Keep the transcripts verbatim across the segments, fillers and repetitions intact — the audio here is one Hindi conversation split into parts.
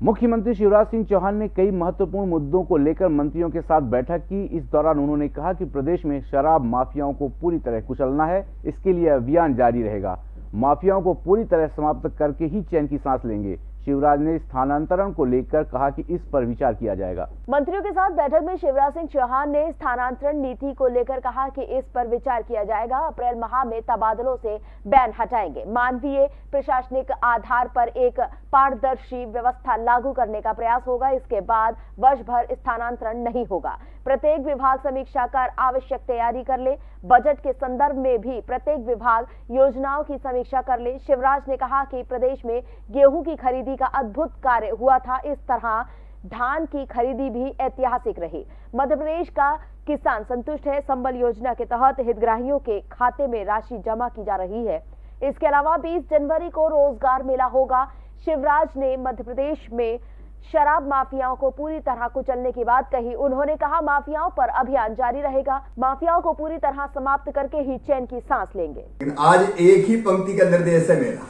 मुख्यमंत्री शिवराज सिंह चौहान ने कई महत्वपूर्ण मुद्दों को लेकर मंत्रियों के साथ बैठक की। इस दौरान उन्होंने कहा कि प्रदेश में शराब माफियाओं को पूरी तरह कुचलना है। इसके लिए अभियान जारी रहेगा। माफियाओं को पूरी तरह समाप्त करके ही चैन की सांस लेंगे। शिवराज ने स्थानांतरण को लेकर कहा कि इस पर विचार किया जाएगा। मंत्रियों के साथ बैठक में शिवराज सिंह चौहान ने स्थानांतरण नीति को लेकर कहा कि इस पर विचार किया जाएगा। अप्रैल माह में तबादलों से बैन हटाएंगे। मानवीय प्रशासनिक आधार पर एक पारदर्शी व्यवस्था लागू करने का प्रयास होगा। इसके बाद वर्ष भर स्थानांतरण नहीं होगा। प्रत्येक विभाग समीक्षा कर आवश्यक तैयारी कर ले। बजट के संदर्भ में भी प्रत्येक विभाग योजनाओं की समीक्षा कर ले। शिवराज ने कहा कि प्रदेश में गेहूं की खरीदी का अद्भुत कार्य हुआ था। इस तरह धान की खरीदी भी ऐतिहासिक रही। मध्य प्रदेश का किसान संतुष्ट है। संबल योजना के तहत हितग्राहियों के खाते में राशि जमा की जा रही है। इसके अलावा बीस जनवरी को रोजगार मेला होगा। शिवराज ने मध्य प्रदेश में शराब माफियाओं को पूरी तरह कुचलने की बात कही। उन्होंने कहा माफियाओं पर अभियान जारी रहेगा। माफियाओं को पूरी तरह समाप्त करके ही चैन की सांस लेंगे। आज एक ही पंक्ति का निर्देश है मेरा,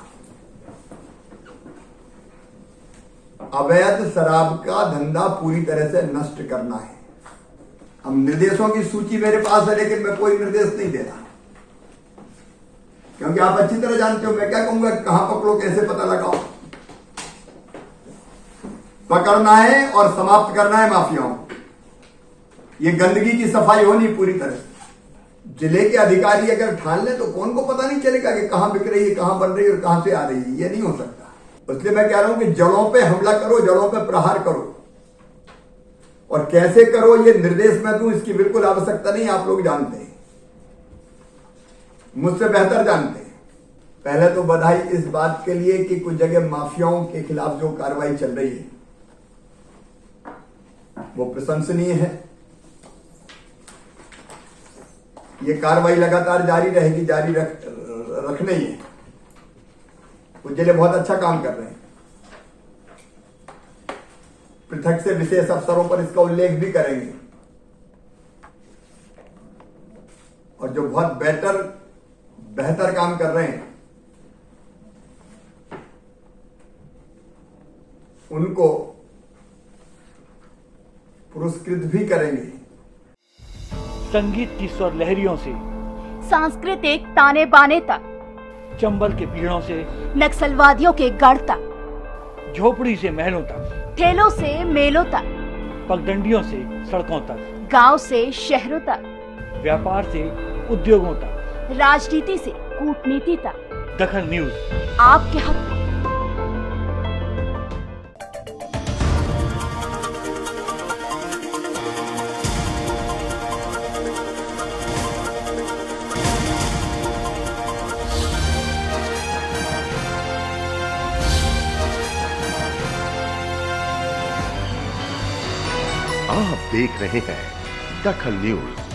अवैध शराब का धंधा पूरी तरह से नष्ट करना है। अब निर्देशों की सूची मेरे पास है, लेकिन मैं कोई निर्देश नहीं दे रहा, क्योंकि आप अच्छी तरह जानते हो मैं क्या कहूंगा, कहां पकड़ो, कैसे पता लगाओ। पकड़ना है और समाप्त करना है माफियाओं। ये गंदगी की सफाई होनी पूरी तरह से। जिले के अधिकारी अगर ठान ले तो कौन को पता नहीं चलेगा कि कहां बिक रही है, कहां बन रही है और कहां से आ रही है। ये नहीं हो सकता। इसलिए मैं कह रहा हूं कि जड़ों पे हमला करो, जड़ों पे प्रहार करो। और कैसे करो ये निर्देश मैं दूं, इसकी बिल्कुल आवश्यकता नहीं। आप लोग जानते हैं, मुझसे बेहतर जानते हैं। पहले तो बधाई इस बात के लिए कि कुछ जगह माफियाओं के खिलाफ जो कार्रवाई चल रही है वो प्रशंसनीय है। ये कार्रवाई लगातार जारी रहेगी, जारी रख रखने ही है। कुछ जिले बहुत अच्छा काम कर रहे हैं। पृथक से विशेष अवसरों पर इसका उल्लेख भी करेंगे। और जो बहुत बेहतर बेहतर काम कर रहे हैं उनको पुरस्कृत भी करेंगे। संगीत की स्वर लहरियों से सांस्कृतिक ताने बाने तक, चंबल के पीड़ों से नक्सलवादियों के गढ़ तक, झोपड़ी से महलों तक, ठेलों से मेलों तक, पगडंडियों से सड़कों तक, गांव से शहरों तक, व्यापार से उद्योगों तक, राजनीति से कूटनीति तक, दखल न्यूज आपके हक में। आप देख रहे हैं दखल न्यूज।